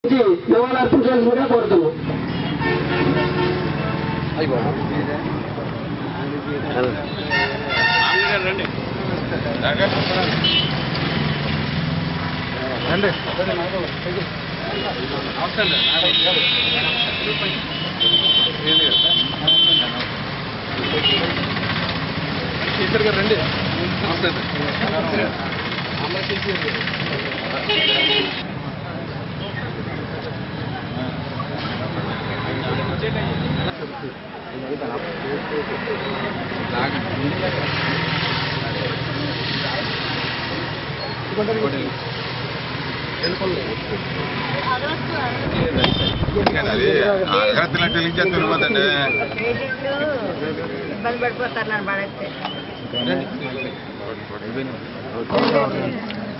నివాళులర్పించాల్సిందిగా కోరుతున్నాం. శేఖర్ గారు రండి. అది అర్హతలు తెలియజేస్తే వెళ్ళిపోతండి. ఇబ్బంది పడిపోతారు నన్ను పడైతే